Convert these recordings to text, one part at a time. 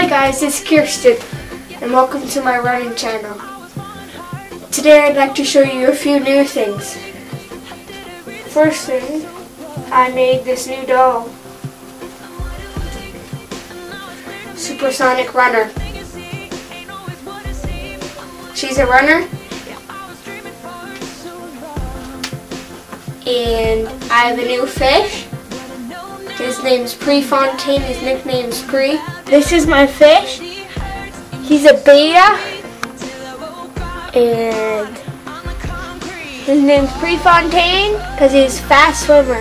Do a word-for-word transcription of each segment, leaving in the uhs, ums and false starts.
Hey guys, it's Kyrstin, and welcome to my running channel. Today I'd like to show you a few new things. First thing, I made this new doll. Supersonic runner. She's a runner. And I have a new fish. His name's Prefontaine, his nickname's Pre. This is my fish. He's a beta. And his name's Prefontaine because he's a fast swimmer.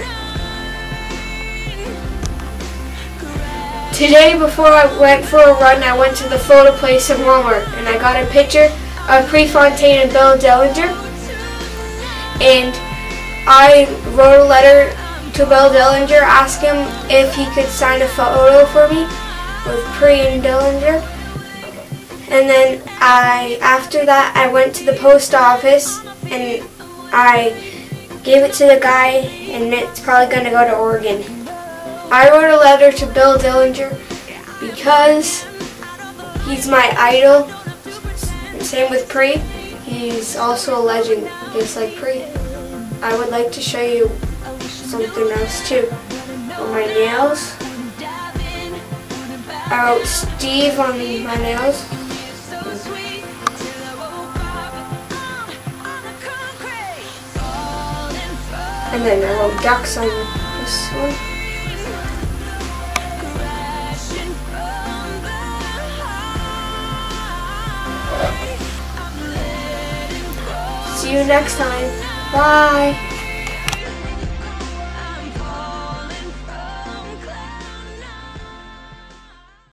Today before I went for a run, I went to the photo place in Walmart and I got a picture of Prefontaine and Bill Dellinger. And I wrote a letter to Bill Dellinger, asked him if he could sign a photo for me with Pre and Dillenger. And then I, after that, I went to the post office and I gave it to the guy, and it's probably going to go to Oregon. I wrote a letter to Bill Dellinger because he's my idol. And same with Pre. He's also a legend, just like Pre. I would like to show you something else too. On my nails, I wrote Steve on my nails. And then I wrote ducks on this one. See you next time. Bye.